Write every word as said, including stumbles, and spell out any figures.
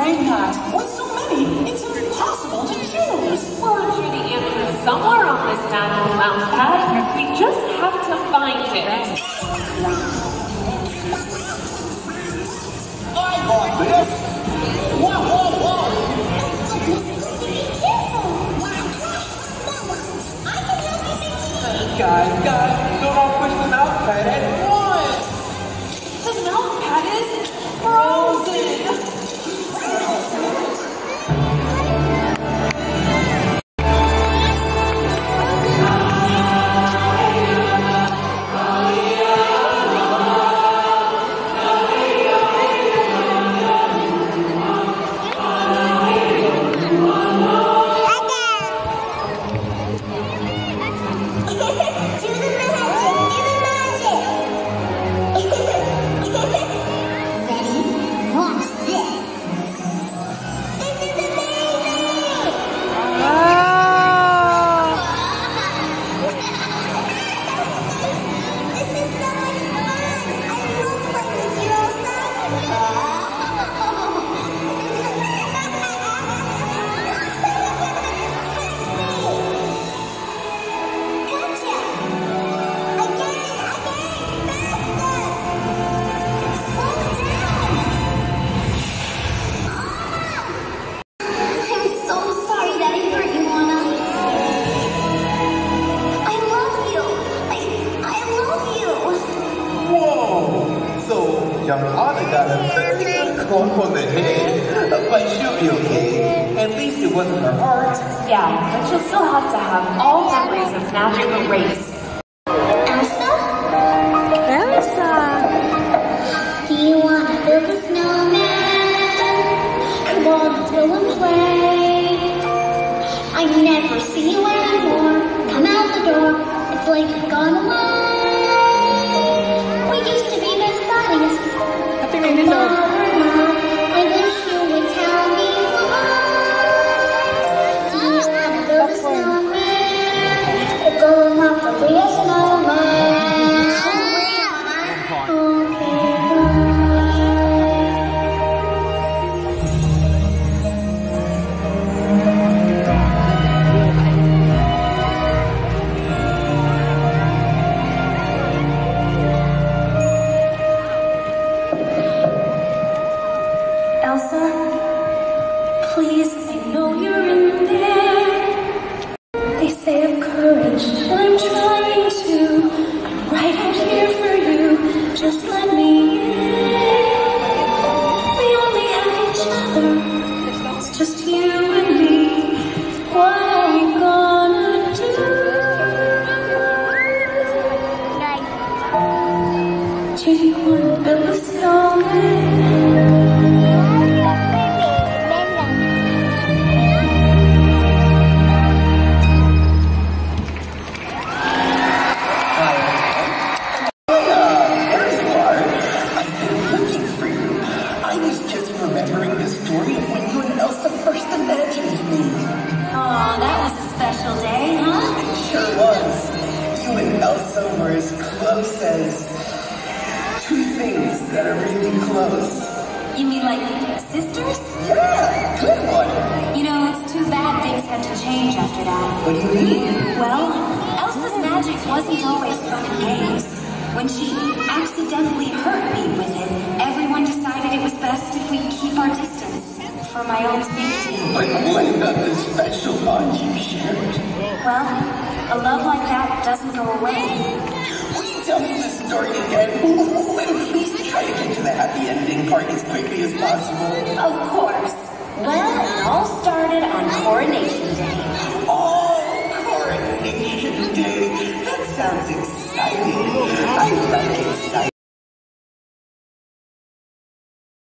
way, Pat. With so many, it's impossible to choose. Well, I'm sure the answer is somewhere on this magical mouse pad. We just have to find it. I got this. Whoa, whoa, whoa. Guys, guys, don't all push the mouse pad at once. The mouse pad is frozen. Young Anna got a very good clump on the head, but she'll be okay. At least it wasn't her heart. Yeah, but she'll still have to have all memories of magic erased. Elsa? Elsa! Do you want to build a snowman? Come on, go and play. I never see you anymore. Come out the door. It's like you've gone away. We used to be best buddies. Happy Rainy Day. I wish you would tell me why. Do you want to build a snowman? Or go off to be a snowman? Okay, Elsa, please, I know you're in there. They say of courage, and I'm trying to. I'm right out here for you, just let me in. We only have each other, it's just you and me. What are we gonna do? Do you want to build a snowman? Remembering the story of when you and Elsa first imagined me. oh, that was a special day, huh? It sure was. You and Elsa were as close as two things that are really close. You mean like sisters? Yeah, good one. You know, it's too bad things had to change after that. What do you mean? Well, Elsa's magic wasn't always fun and games. When she accidentally hurt me with it, everyone decided it was best if we keep our distance for my own safety. But what about the special bond you shared? Well, a love like that doesn't go away. Will you tell me the story again? And please try to get to the happy ending part as quickly as possible. Of course. Well, it all started on Coronation Day. Oh, Coronation Day. That sounds exciting. I like exciting.